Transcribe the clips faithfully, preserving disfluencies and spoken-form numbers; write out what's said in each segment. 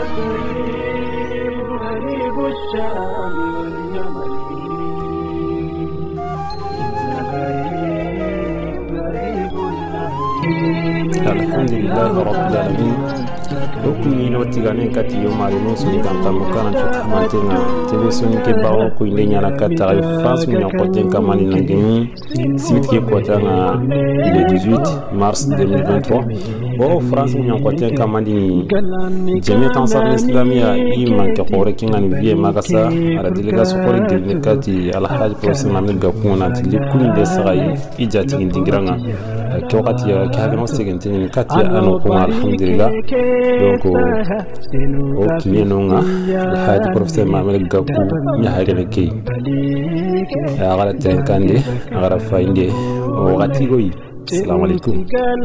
الحمد لله رب العالمين. Okuni no tigane kati yo mari no suni kanta mukana chuta mantenga tebe suni ke bawo ko indenya na kata France mi ko tenka mani nangeni simit ke ko tanga le dix-huit mars deux mille vingt-trois bo France mi ko tenka mani jemi tansar islamia ima ke qore kingani vie magasa ala delegation ko de kati al haj professeur Mamel Gakuna tili kuni de sagai ijati ndingiranga ko kati ya ka no segenteni kati anu ko alhamdulillah. Donc au Kinonga, le Hadi professeur Mamel Gakou, Mihari Key, Agara Tenkande, Agara Fainde, au Ratigoi. Salam alaikum.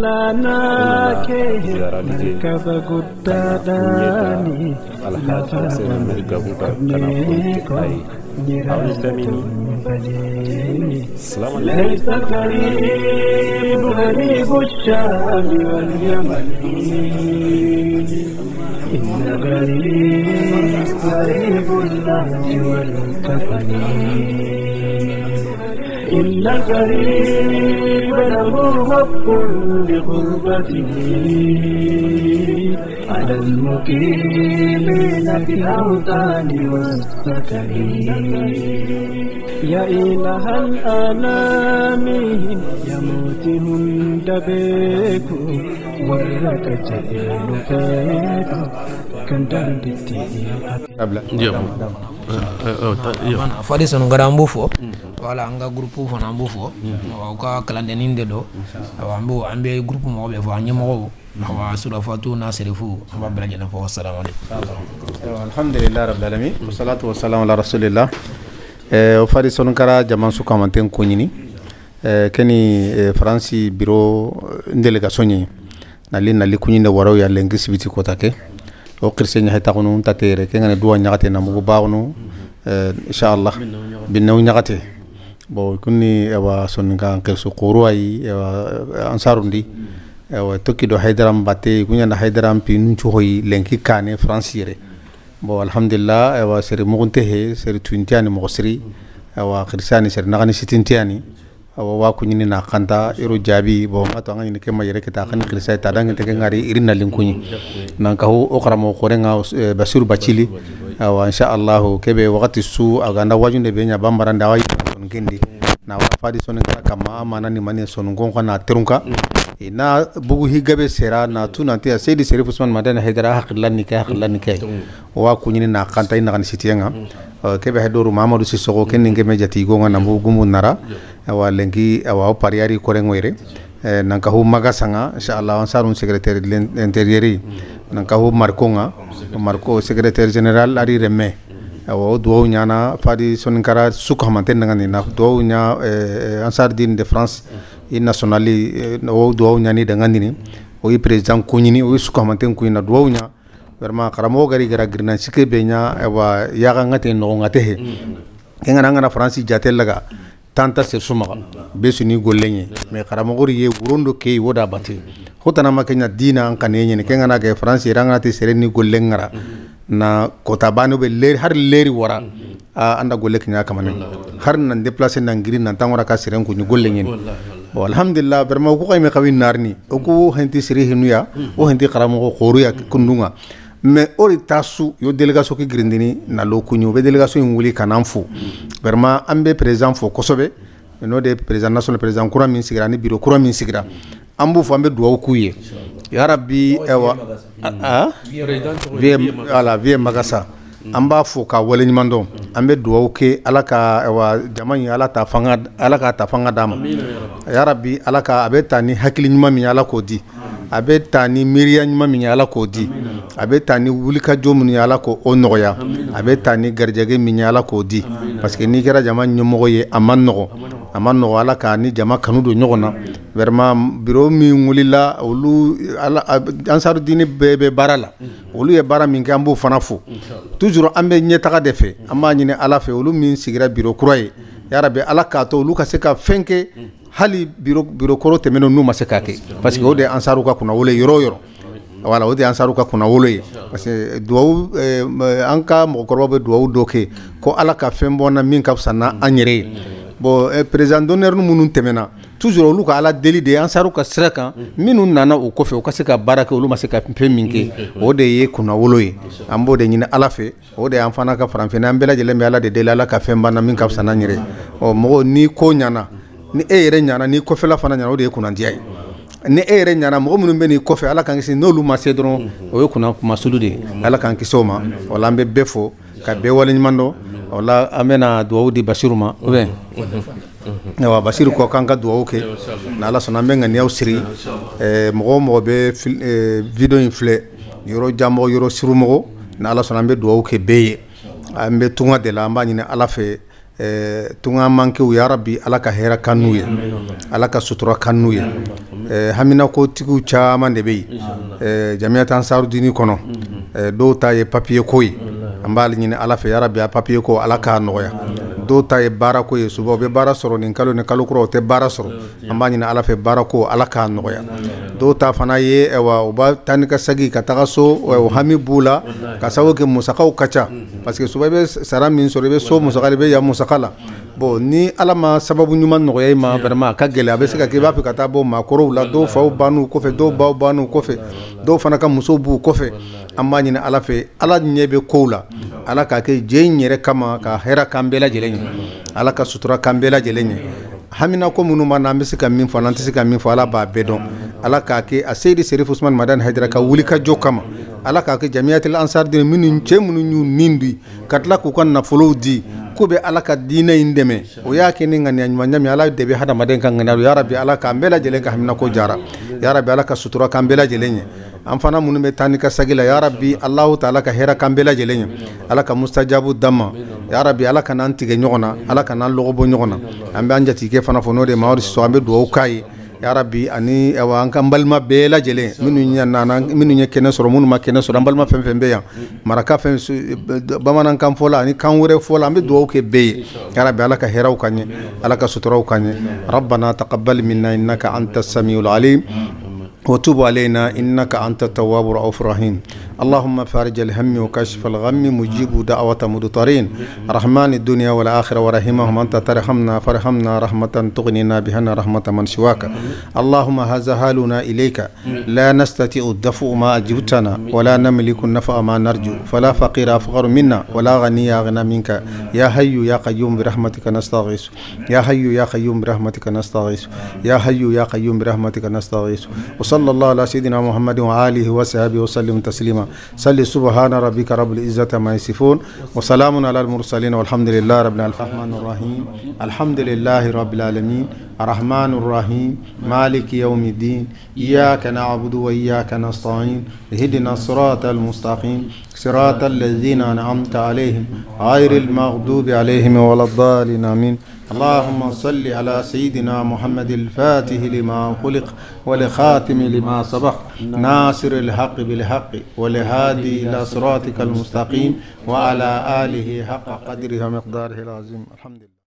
Al-Hadi professeur Mamel Gakou, Kanafui, السلام عليكم. غريب الشام واليمن إن غريب غريب اللهج والكفن إن غريب له حق لغربته على المقيمين في الأوطان والسكن يا إله الآلام يموت هندبك ورك جئلك كندان بتي قبل يوم fadi sonu garambu fo wala anga groupe fo nambu fo wa ka kalandenin de do wa ambu ambe groupe mo be fo nyamo wa sura fatu nasrifu wa balajana fo assalamu alaykum. Alhamdulillah rabbil alamin wassalatu wassalamu ala rasulillah. o fadi sonu kara jaman su kamanten kunyini keni France bureau delegation ni nali nali kunyinde waro ya lengi sibiti kotake o kirse nya heta kono tatere kengane duwa nyagate na mugo baawno inshallah binnaw nyagate bo kunni ewa songa kirsu quru ay ewa ansarundi ewa tokkido haydaram batte kunya na haydaram pi nunchu hoy lenki kane franciere bo alhamdulillah ewa seri mugunte he seri twintiani mo seri ewa kirsani seri nagani sitintiani awa wa kunyini na kanta iro jabi bo mato ngani ke mayere ke ta kan kirsa ta dangi te ngari irina linkunyi nan ka ho okramo korenga basir bachili awa insha Allah kebe wakati su aganda wajunde be nya bambaranda wa son kendi na wa fadi son kama amana ni mani son ngonko na terunka ina bugu higabe sera na tunanti Seydi Serif Usman Madana Haidara haqilan nikah haqilan nikah wa kunyini na kanta ina kan sitienga kebe hadoru Mamadou Sissoko ken ngeme jati gonga na bugu nara awa lengi awa pariari korengwere nanka hu magasanga inshallah ansarun secrétaire de l'intérieur nanka hu markonga marko secrétaire général ari remme awa do nyana fadi sonkara suko hamante ngani na do nya ansar din de France i nationali o do nyani de ngani o i président kunyini o suko hamante kuina do nya vraiment karamo gari gara grina sike benya awa yaga ngate no ngate he ngana ngana France jatel laga tanta se suma besuni gollenye me karamogori ye wurondo ke woda bati hotana makenya dina an kanenye ne kenga na ke France iranga te sereni gollengara na kota banu be ler har leri wara anda golle kenya kamane har nan déplacer nan ngiri nan tangora ka seren ko ni gollenye bo alhamdulillah berma ko kay me kawin narni o ko henti siri hinuya o henti karamogo khoruya kundunga mais ori tasu yo délégation ki grindini na lo kunyo be délégation nguli kanamfu vraiment ambe président fo kosobe no de président national président kura min sigira ni bureau kura min sigira ambu fo ambe duwa kuye ya rabbi ewa ah vie ala vie magasa amba fo ka wale nyimando ambe duwa ke alaka ewa jamani ala ta fanga alaka ta fanga dama ya rabbi alaka abeta ni hakili nyima mi ala ko di abeta ni miriya nyima mi ala ko di abeta ni wulika jomu ni ala ko onoya abeta ni garjage mi ala ko di parce que ni kera jama nyomo ye amanno amanno ala ka ni jama kanudo nyogona vraiment bureau mi ngulila olu ala ansaru dini bebe barala olu ye bara min kambu fanafu toujours ambe nyetaka defe amma nyine ala fe olu min sigira bureau kuraye ya rabbi ala ka to olu ka se ka fenke hali bureau bureau koro temeno nu maseka ke parce que ode ansaru ka kuna wole yoro yoro wala o de ansaru ka kuna wolo ye parce que duwawu an ka mɔgɔkɔrɔbaw bɛ duwawu dɔ kɛ ko ala ka fɛn bɔ na min ka fisa na an yɛrɛ ye bon président d'honneur minnu tɛmɛna toujours olu ka ala deli de ansaru ka sira kan minnu nana o kɔfɛ u ka se ka baara kɛ olu ma se ka fɛn min kɛ o de ye kuna wolo ye an b'o de ɲini ala fɛ o de y'an fana ka faranfɛn an bɛɛ lajɛlen bɛ ala de deli ala ka fɛn banna min ka fisa n'an yɛrɛ ɔ mɔgɔ ni ko ɲana ni e yɛrɛ ɲana ni kɔfɛla fana ɲana o de ye kunandiya ye ni e yɛrɛ ɲana mɔgɔ minnu bɛ n'i kɔfɛ ala k'an kisi n'olu ma se dɔrɔn o ye kunna kumasulu de ye ala k'an kisi o ma o la an bɛ bɛɛ fo ka bɛɛ waleɲuman dɔn o la an bɛna duwawu di Basiru ma ou bien awa Basiru ko k'an ka duwawu kɛ ni ala sɔnna an bɛ ŋaniyaw siri mɔgɔ o mɔgɔ bɛ video in filɛ yɔrɔ janmɔgɔ yɔrɔ surumɔgɔ ni ala sɔnna an bɛ duwawu kɛ bɛɛ ye an bɛ tunga de la an b'a ɲini ala fɛ tunga mankew ya rabbi ala ka hɛrɛ kan n'u ye ala ka sutura kan n'u ye hamina ko tigiw caman de bɛ yen jamiyat ansarudini kɔnɔ dɔw ta ye papiye ko ye an b'a ɲini ala fɛ ya rabbi a papiye ko ala k'a nɔgɔya dɔw ta ye baara ko ye suba u bɛ baara sɔrɔ nin kalo ni kalo kura u tɛ baara sɔrɔ an b'a ɲini ala fɛ baara ko ala k'a nɔgɔya dɔw ta fana ye wa u b'a taa ni ka segi ka taga so o hami b'u la ka sababu kɛ musakaw ka ca parce que suba i bɛ sara min sɔrɔ i bɛ so musaka i bɛ yan musaka la bon ni ala ma sababu ɲuman nɔgɔya i ma vraiment a ka gɛlɛ a bɛ se ka kɛ i b'a fɛ ka taa bɔ maakɔrɔw la dɔw faw ban'u kɔfɛ dɔw baw ban'u kɔfɛ dɔw fana ka musow b'u kɔfɛ an b'a ɲini ala fɛ ala ɲɛ bɛ kow la ala k'a kɛ jɛ in yɛrɛ kama ka hɛrɛ k'an bɛɛ lajɛlen ye ala ka sutura k'an bɛɛ lajɛlen ye hamina ko minnu b'an na an bɛ se ka min fɔ an tɛ se ka min fɔ ala b'a bɛɛ dɔn ala k'a kɛ a seyidi serifu usumani madani hayidara ka wuli ka jɔ kama ala k'a kɛ jamiyatil ansarudini minnu cɛ minnu y'u nin di ka tila k'u ka nafolow di ko bɛ ala ka diinɛ in dɛmɛ o y'a kɛ ni ŋaniya ɲuman ɲami ala de bɛ hadamaden ka ŋaniya ya rabbi ala k'an bɛɛ lajɛlen ka hamina ko jara ya rabbi ala ka sutura k'an bɛɛ lajɛlen ye an fana minnu bɛ taa ni ka sagi la ya rabbi alahu ta'ala ka hɛrɛ k'an bɛɛ lajɛlen ye ala ka mustajabu d'an ya rabbi ala ka n'an tigɛ ɲɔgɔn na ala ka n'an lɔgɔ bɔ ɲɔgɔn na an bɛ an jatigikɛ fana fɔ n'o de Mamadu Siso an bɛ duwawu k'a ye ya rabbi ani an ka balima bɛɛ lajɛlen minnu ɲɛ nana minnu ɲɛ kɛnɛ sɔrɔ minnu ma kɛnɛ sɔrɔ an balima fɛn fɛn bɛ yan maraka fɛn bamanankan fɔ la ani kan wɛrɛ fɔ la an bɛ duwawu kɛ bɛɛ ye ya rabbi ala ka hɛrɛw k'an ye ala ka suturaw k'an ye rabbana taqabbal minna innaka anta samiul alim وتب علينا إنك أنت التواب الرؤوف الرحيم اللهم فارج الهم وكشف الغم مجيب دعوة مضطرين رحمن الدنيا والآخرة ورحمهم أنت ترحمنا فرحمنا رحمة تغنينا بها رحمة من سواك اللهم هذا حالنا إليك لا نستطيع الدفع ما أجبتنا ولا نملك النفع ما نرجو فلا فقير أفقر منا ولا غني أغنى منك يا حي يا قيوم برحمتك نستغيث يا حي يا قيوم برحمتك نستغيث يا حي يا قيوم برحمتك نستغيث صلى الله على سيدنا محمد وآله وصحبه وسلم تسليما صل سبحان ربك رب العزة ما يصفون وسلام على المرسلين والحمد لله رب العالمين الرحمن الرحيم الحمد لله رب العالمين الرحمن الرحيم مالك يوم الدين إياك نعبد وإياك نستعين اهدنا الصراط المستقيم صراط الذين أنعمت عليهم غير المغضوب عليهم ولا الضالين آمين اللهم صل على سيدنا محمد الفاتح لما خلق ولخاتم لما سبق ناصر الحق بالحق والهادي إلى صراطك المستقيم وعلى آله حق قدره ومقداره العظيم الحمد لله.